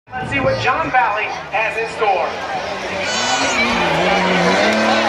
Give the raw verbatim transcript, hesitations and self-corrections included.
Let's see what John Valley has in store.